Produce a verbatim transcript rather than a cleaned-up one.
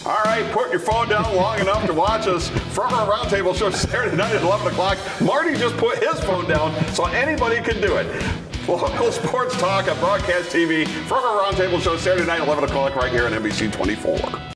All right, put your phone down long enough to watch us from our Roundtable show Saturday night at eleven o'clock. Marty just put his phone down, so anybody can do it. Local sports talk on broadcast T V from our Roundtable show Saturday night at eleven o'clock right here on N B C twenty-four.